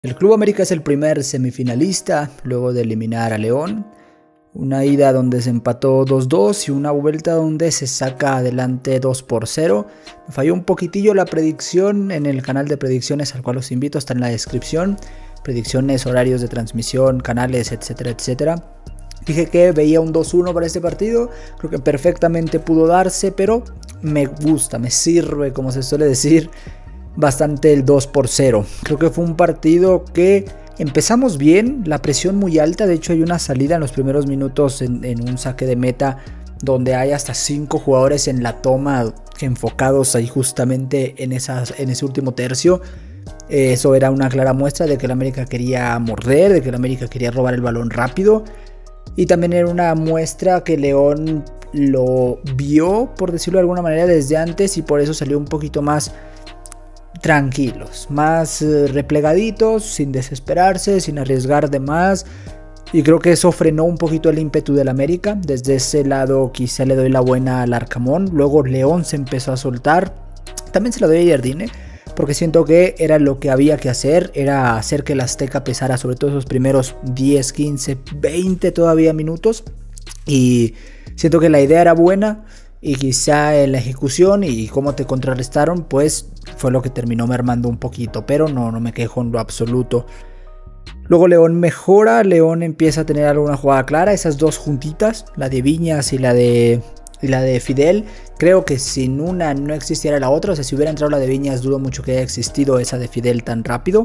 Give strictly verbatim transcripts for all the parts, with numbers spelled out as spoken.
El Club América es el primer semifinalista luego de eliminar a León. Una ida donde se empató dos dos y una vuelta donde se saca adelante dos por cero. Me falló un poquitillo la predicción en el canal de predicciones al cual los invito, está en la descripción. Predicciones, horarios de transmisión, canales, etcétera, etcétera. Dije que veía un dos uno para este partido, creo que perfectamente pudo darse, pero me gusta, me sirve, como se suele decir, bastante el dos por cero. Creo que fue un partido que empezamos bien, la presión muy alta. De hecho hay una salida en los primeros minutos en, en un saque de meta donde hay hasta cinco jugadores en la toma enfocados ahí justamente en, esas, en ese último tercio. Eso era una clara muestra de que el América quería morder, de que el América quería robar el balón rápido. Y también era una muestra que León lo vio, por decirlo de alguna manera, desde antes, y por eso salió un poquito más tranquilos, más eh, replegaditos, sin desesperarse, sin arriesgar de más. Y creo que eso frenó un poquito el ímpetu del América. Desde ese lado quizá le doy la buena al Arcamón. Luego León se empezó a soltar. También se la doy a Jardine, porque siento que era lo que había que hacer, era hacer que el Azteca pesara, sobre todo esos primeros diez, quince, veinte todavía minutos. Y siento que la idea era buena, y quizá en la ejecución y cómo te contrarrestaron, pues fue lo que terminó mermando un poquito, pero no, no me quejo en lo absoluto. Luego León mejora, León empieza a tener alguna jugada clara, esas dos juntitas, la de Viñas y la de, y la de Fidel. Creo que sin una no existiera la otra, o sea, si hubiera entrado la de Viñas dudo mucho que haya existido esa de Fidel tan rápido.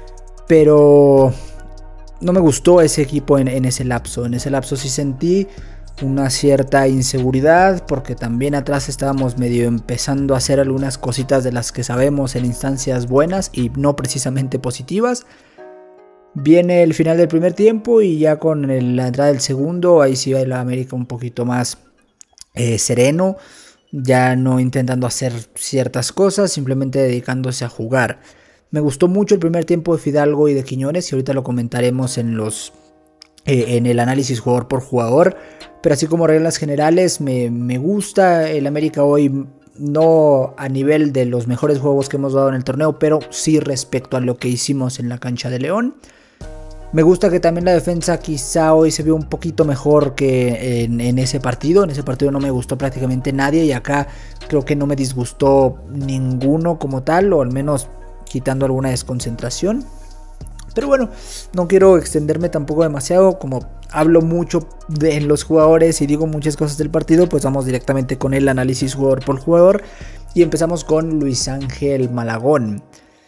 Pero no me gustó ese equipo en, en ese lapso, en ese lapso sí sentí una cierta inseguridad, porque también atrás estábamos medio empezando a hacer algunas cositas de las que sabemos en instancias buenas y no precisamente positivas. Viene el final del primer tiempo y ya con el, la entrada del segundo, ahí sí va el América un poquito más eh, sereno, ya no intentando hacer ciertas cosas, simplemente dedicándose a jugar. Me gustó mucho el primer tiempo de Fidalgo y de Quiñones, y ahorita lo comentaremos en los eh, en el análisis jugador por jugador. Pero así como reglas generales, me, me gusta el América hoy, no a nivel de los mejores juegos que hemos dado en el torneo, pero sí respecto a lo que hicimos en la cancha de León. Me gusta que también la defensa quizá hoy se vio un poquito mejor que en, en ese partido. En ese partido no me gustó prácticamente nadie, y acá creo que no me disgustó ninguno como tal, o al menos quitando alguna desconcentración. Pero bueno, no quiero extenderme tampoco demasiado, como hablo mucho de los jugadores y digo muchas cosas del partido, pues vamos directamente con el análisis jugador por jugador. Y empezamos con Luis Ángel Malagón.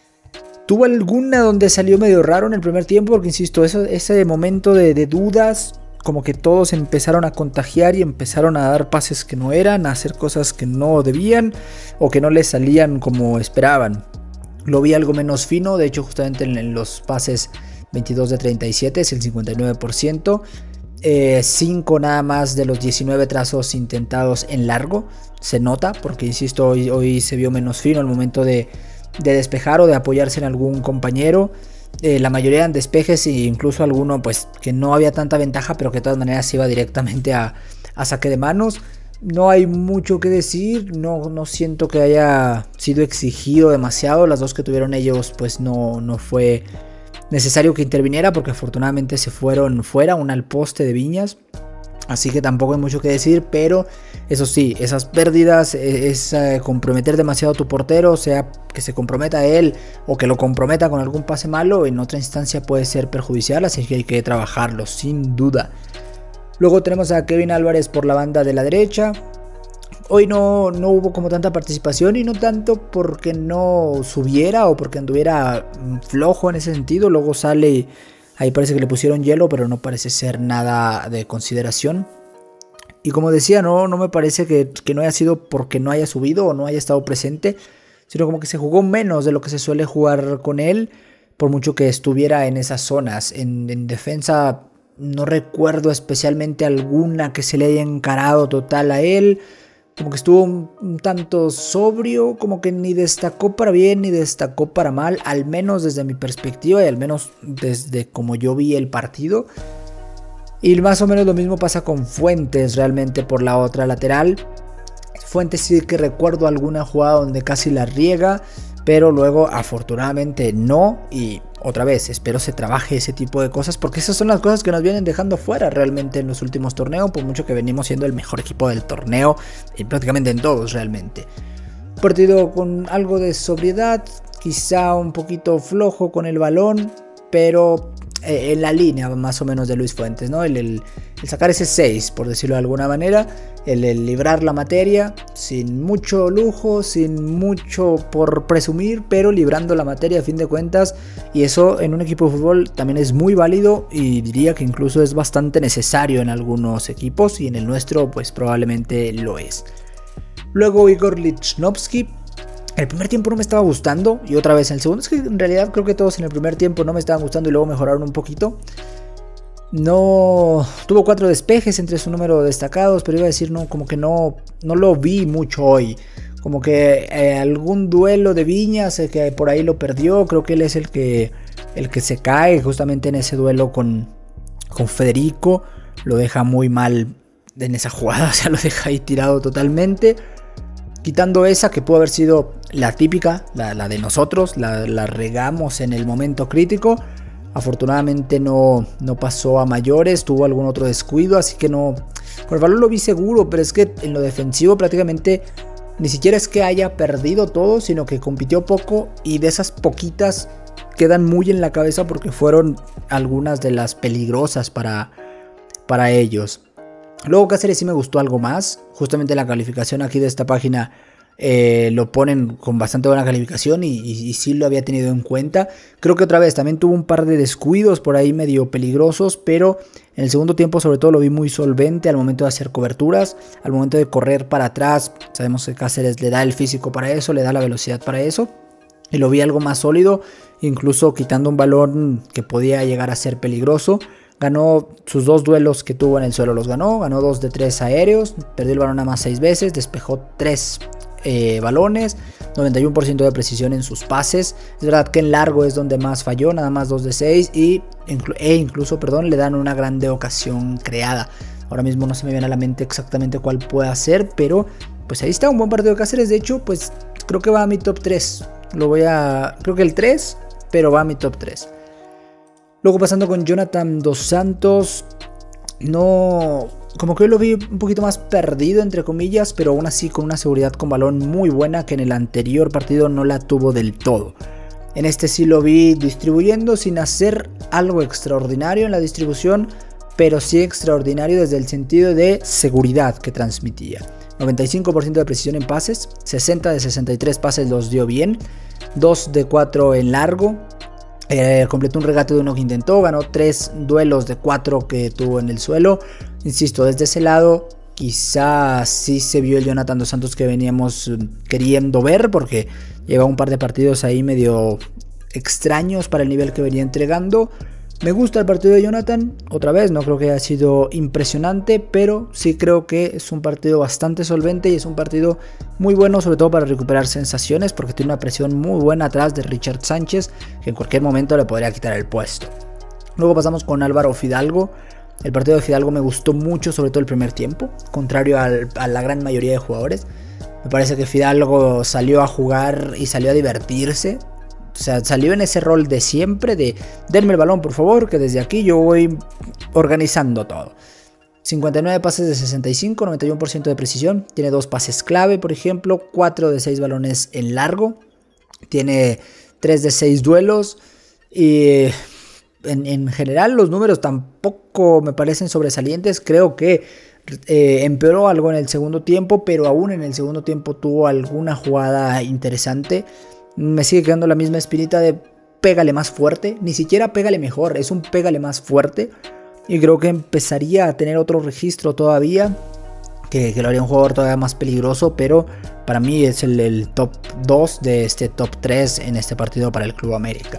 Tuvo alguna donde salió medio raro en el primer tiempo, porque insisto, eso, ese momento de, de dudas, como que todos empezaron a contagiar y empezaron a dar pases que no eran, a hacer cosas que no debían o que no les salían como esperaban. Lo vi algo menos fino, de hecho justamente en los pases veintidós de treinta y siete es el cincuenta y nueve por ciento. Eh, cinco nada más de los diecinueve trazos intentados en largo. Se nota porque, insisto, hoy, hoy se vio menos fino al momento de, de despejar o de apoyarse en algún compañero. Eh, la mayoría eran despejes, e incluso alguno pues que no había tanta ventaja, pero que de todas maneras se iba directamente a, a saque de manos. No hay mucho que decir, no, no siento que haya sido exigido demasiado. Las dos que tuvieron ellos pues no, no fue necesario que interviniera, porque afortunadamente se fueron fuera, una al poste de Viñas. Así que tampoco hay mucho que decir, pero eso sí, esas pérdidas, es, es comprometer demasiado a tu portero, o sea, que se comprometa a él o que lo comprometa con algún pase malo, en otra instancia puede ser perjudicial, así que hay que trabajarlo, sin duda. Luego tenemos a Kevin Álvarez por la banda de la derecha. Hoy no, no hubo como tanta participación, y no tanto porque no subiera o porque anduviera flojo en ese sentido. Luego sale y ahí parece que le pusieron hielo, pero no parece ser nada de consideración. Y como decía, no, no me parece que, que no haya sido porque no haya subido o no haya estado presente, sino como que se jugó menos de lo que se suele jugar con él, por mucho que estuviera en esas zonas. En, en defensa no recuerdo especialmente alguna que se le haya encarado total a él. Como que estuvo un, un tanto sobrio, como que ni destacó para bien ni destacó para mal, al menos desde mi perspectiva y al menos desde como yo vi el partido. Y más o menos lo mismo pasa con Fuentes realmente por la otra lateral. Fuentes sí que recuerdo alguna jugada donde casi la riega, pero luego afortunadamente no, y otra vez, espero se trabaje ese tipo de cosas, porque esas son las cosas que nos vienen dejando fuera realmente en los últimos torneos, por mucho que venimos siendo el mejor equipo del torneo, y prácticamente en todos realmente. Partido con algo de sobriedad, quizá un poquito flojo con el balón, pero eh, en la línea más o menos de Luis Fuentes, ¿no? El, el, el sacar ese seis, por decirlo de alguna manera, el, el librar la materia, sin mucho lujo, sin mucho por presumir, pero librando la materia a fin de cuentas, y eso en un equipo de fútbol también es muy válido, y diría que incluso es bastante necesario en algunos equipos, y en el nuestro pues probablemente lo es. Luego Igor Lichnowsky. El primer tiempo no me estaba gustando, y otra vez en el segundo, es que en realidad creo que todos en el primer tiempo no me estaban gustando y luego mejoraron un poquito. No tuvo cuatro despejes entre su número de destacados, pero iba a decir, no, como que no, no lo vi mucho hoy. Como que eh, algún duelo de Viñas eh, que por ahí lo perdió, creo que él es el que, el que se cae justamente en ese duelo con, con Federico, lo deja muy mal en esa jugada, o sea, lo deja ahí tirado totalmente. Quitando esa que pudo haber sido la típica, la, la de nosotros, la, la regamos en el momento crítico. Afortunadamente no, no pasó a mayores, tuvo algún otro descuido, así que no... Con el balón lo vi seguro, pero es que en lo defensivo prácticamente ni siquiera es que haya perdido todo, sino que compitió poco, y de esas poquitas quedan muy en la cabeza porque fueron algunas de las peligrosas para, para ellos. Luego Cáceres sí me gustó algo más, justamente la calificación aquí de esta página eh, lo ponen con bastante buena calificación y, y, y sí lo había tenido en cuenta. Creo que otra vez también tuvo un par de descuidos por ahí medio peligrosos, pero en el segundo tiempo sobre todo lo vi muy solvente al momento de hacer coberturas, al momento de correr para atrás. Sabemos que Cáceres le da el físico para eso, le da la velocidad para eso, y lo vi algo más sólido, incluso quitando un balón que podía llegar a ser peligroso. Ganó sus dos duelos que tuvo en el suelo, los ganó, ganó dos de tres aéreos, perdió el balón nada más seis veces, despejó tres eh, balones, noventa y uno por ciento de precisión en sus pases. Es verdad que en largo es donde más falló, nada más dos de seis, y inclu e incluso perdón, le dan una grande ocasión creada. Ahora mismo no se me viene a la mente exactamente cuál pueda ser, pero pues ahí está un buen partido de Cáceres. De hecho, pues creo que va a mi top tres, lo voy a, creo que el tres, pero va a mi top tres. Luego pasando con Jonathan Dos Santos, no, como que hoy lo vi un poquito más perdido entre comillas, pero aún así con una seguridad con balón muy buena que en el anterior partido no la tuvo del todo. En este sí lo vi distribuyendo sin hacer algo extraordinario en la distribución, pero sí extraordinario desde el sentido de seguridad que transmitía. noventa y cinco por ciento de precisión en pases, sesenta de sesenta y tres pases los dio bien, dos de cuatro en largo. Eh, completó un regate de uno que intentó, ganó tres duelos de cuatro que tuvo en el suelo. Insisto, desde ese lado quizás sí se vio el Jonathan Dos Santos que veníamos queriendo ver, porque lleva un par de partidos ahí medio extraños para el nivel que venía entregando. Me gusta el partido de Jonathan, otra vez no creo que haya sido impresionante, pero sí creo que es un partido bastante solvente y es un partido muy bueno, sobre todo para recuperar sensaciones, porque tiene una presión muy buena atrás de Richard Sánchez, que en cualquier momento le podría quitar el puesto. Luego pasamos con Álvaro Fidalgo. El partido de Fidalgo me gustó mucho, sobre todo el primer tiempo, contrario al, a la gran mayoría de jugadores. Me parece que Fidalgo salió a jugar y salió a divertirse. O sea, salió en ese rol de siempre, de denme el balón por favor, que desde aquí yo voy organizando todo. cincuenta y nueve pases de sesenta y cinco, noventa y uno por ciento de precisión. Tiene dos pases clave, por ejemplo, cuatro de seis balones en largo. Tiene tres de seis duelos. Y en, en general los números tampoco me parecen sobresalientes. Creo que eh, empeoró algo en el segundo tiempo, pero aún en el segundo tiempo tuvo alguna jugada interesante. Me sigue quedando la misma espinita de pégale más fuerte, ni siquiera pégale mejor, es un pégale más fuerte. Y creo que empezaría a tener otro registro todavía, que, que lo haría un jugador todavía más peligroso, pero para mí es el, el top dos de este top tres en este partido para el Club América.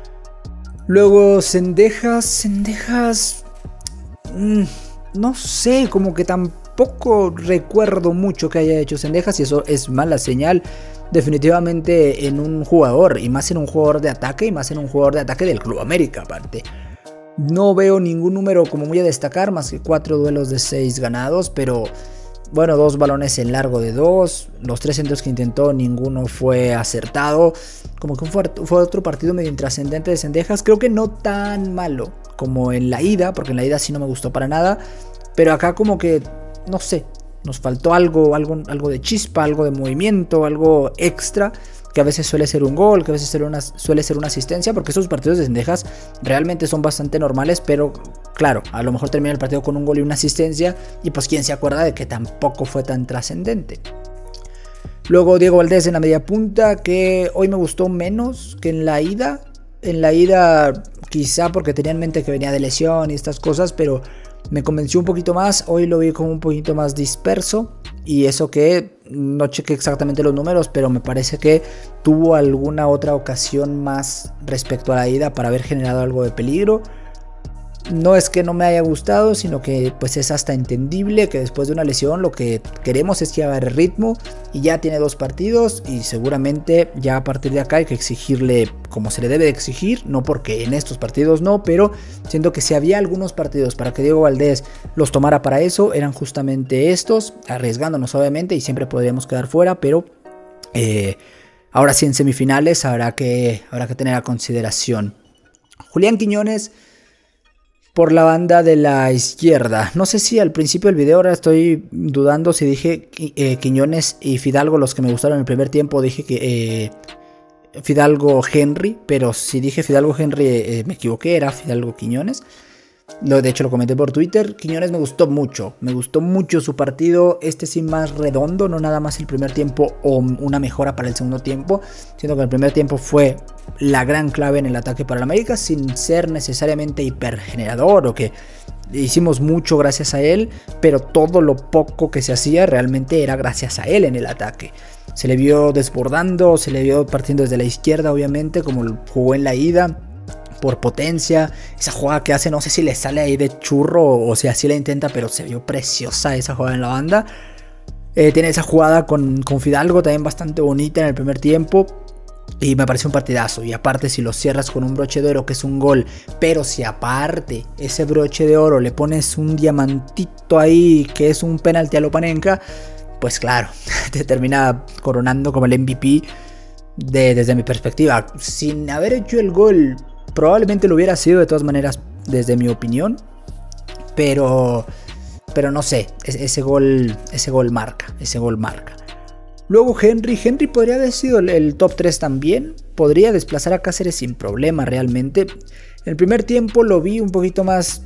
Luego Cendejas, Cendejas, mmm, no sé, como que tampoco recuerdo mucho que haya hecho Cendejas y eso es mala señal. Definitivamente en un jugador, y más en un jugador de ataque, y más en un jugador de ataque del Club América aparte. No veo ningún número como muy a destacar, más que cuatro duelos de seis ganados, pero bueno, dos balones en largo de dos, los tres centros que intentó ninguno fue acertado, como que fue, fue otro partido medio intrascendente de Zendejas, creo que no tan malo como en la ida, porque en la ida sí no me gustó para nada, pero acá como que, no sé, nos faltó algo, algo, algo de chispa, algo de movimiento, algo extra, que a veces suele ser un gol, que a veces suele, una, suele ser una asistencia, porque estos partidos de Zendejas realmente son bastante normales, pero claro, a lo mejor termina el partido con un gol y una asistencia, y pues quién se acuerda de que tampoco fue tan trascendente. Luego Diego Valdés en la media punta, que hoy me gustó menos que en la ida. En la ida quizá porque tenía en mente que venía de lesión y estas cosas, pero me convenció un poquito más. Hoy lo vi como un poquito más disperso, y eso que no chequé exactamente los números, pero me parece que tuvo alguna otra ocasión más respecto a la ida para haber generado algo de peligro. No es que no me haya gustado, sino que pues es hasta entendible que después de una lesión lo que queremos es que haga el ritmo, y ya tiene dos partidos y seguramente ya a partir de acá hay que exigirle como se le debe de exigir, no porque en estos partidos no, pero siento que si había algunos partidos para que Diego Valdés los tomara para eso, eran justamente estos, arriesgándonos obviamente y siempre podríamos quedar fuera, pero eh, ahora sí en semifinales habrá que, habrá que tener a consideración. Julián Quiñones por la banda de la izquierda. No sé si al principio del video, ahora estoy dudando si dije eh, Quiñones y Fidalgo los que me gustaron en el primer tiempo. Dije que eh, Fidalgo Henry, pero si dije Fidalgo Henry eh, me equivoqué, era Fidalgo Quiñones. Lo, de hecho lo comenté por Twitter. Quiñones me gustó mucho, me gustó mucho su partido, este sí más redondo, no nada más el primer tiempo o una mejora para el segundo tiempo, siendo que el primer tiempo fue la gran clave en el ataque para el América, sin ser necesariamente hipergenerador o que hicimos mucho gracias a él, pero todo lo poco que se hacía realmente era gracias a él en el ataque. Se le vio desbordando, se le vio partiendo desde la izquierda obviamente, como jugó en la ida, por potencia, esa jugada que hace, no sé si le sale ahí de churro o si así la intenta, pero se vio preciosa esa jugada en la banda. Eh, tiene esa jugada con, con Fidalgo también bastante bonita en el primer tiempo, y me parece un partidazo. Y aparte si lo cierras con un broche de oro, que es un gol, pero si aparte ese broche de oro le pones un diamantito ahí, que es un penalti a lo Panenka, pues claro, te termina coronando como el M V P de, desde mi perspectiva. Sin haber hecho el gol, probablemente lo hubiera sido de todas maneras, desde mi opinión, pero, pero no sé, ese gol, ese gol marca, ese gol marca. Luego Henry, Henry podría haber sido el, el top tres también, podría desplazar a Cáceres sin problema realmente. En el primer tiempo lo vi un poquito más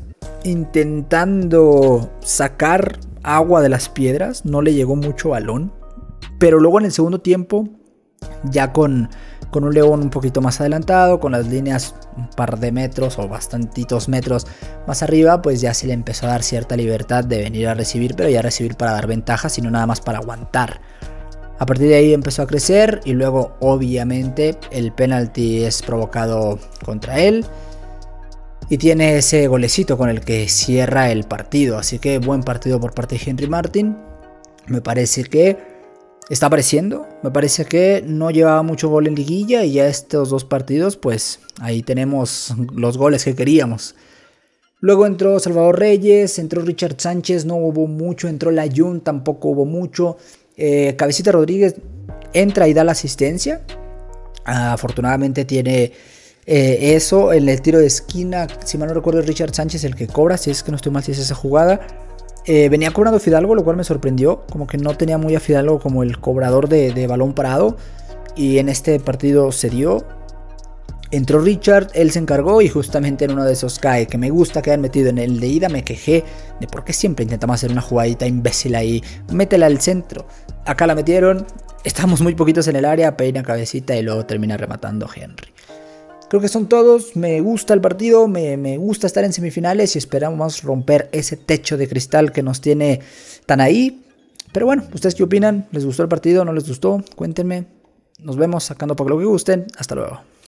intentando sacar agua de las piedras, no le llegó mucho balón, pero luego en el segundo tiempo, ya con... con un León un poquito más adelantado, con las líneas un par de metros o bastantitos metros más arriba, pues ya se le empezó a dar cierta libertad de venir a recibir, pero ya recibir para dar ventaja, sino nada más para aguantar. A partir de ahí empezó a crecer, y luego obviamente el penalti es provocado contra él y tiene ese golecito con el que cierra el partido. Así que buen partido por parte de Henry Martin. Me parece que está apareciendo, me parece que no llevaba mucho gol en liguilla, y ya estos dos partidos pues ahí tenemos los goles que queríamos. Luego entró Salvador Reyes, entró Richard Sánchez, no hubo mucho, entró Layún, tampoco hubo mucho. eh, Cabecita Rodríguez entra y da la asistencia, uh, afortunadamente tiene eh, eso. En el tiro de esquina, si mal no recuerdo, es Richard Sánchez el que cobra, si es que no estoy mal, si es esa jugada. Eh, venía cobrando Fidalgo, lo cual me sorprendió, como que no tenía muy a Fidalgo como el cobrador de, de balón parado, y en este partido se dio. Entró Richard, él se encargó y justamente en uno de esos cae, que me gusta que hayan metido. En el de ida me quejé de por qué siempre intentamos hacer una jugadita imbécil ahí, métela al centro. Acá la metieron, estamos muy poquitos en el área, peina Cabecita y luego termina rematando Henry. Creo que son todos, me gusta el partido, me, me gusta estar en semifinales y esperamos romper ese techo de cristal que nos tiene tan ahí. Pero bueno, ¿ustedes qué opinan? ¿Les gustó el partido? ¿No les gustó? Cuéntenme. Nos vemos sacando por lo que gusten. Hasta luego.